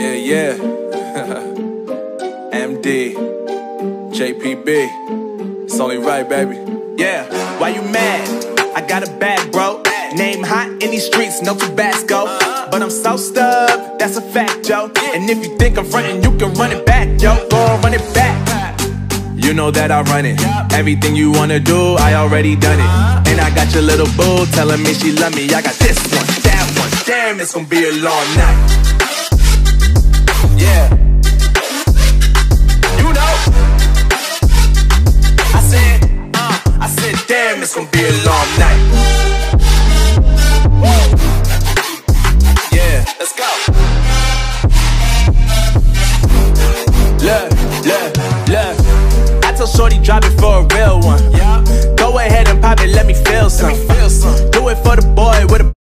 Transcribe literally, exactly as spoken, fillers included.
Yeah, yeah. M D, J P B. It's only right, baby. Yeah, why you mad? I got a bag, bro. Name hot in these streets, no Tabasco. But I'm so stubbed, that's a fact, yo. And if you think I'm frontin', you can run it back, yo. Go on, run it back. You know that I run it. Everything you wanna do, I already done it. And I got your little boo telling me she love me. I got this one, that one. Damn, it's gonna be a long night. Yeah. You know. I said, uh, I said, damn, it's gonna be a long night.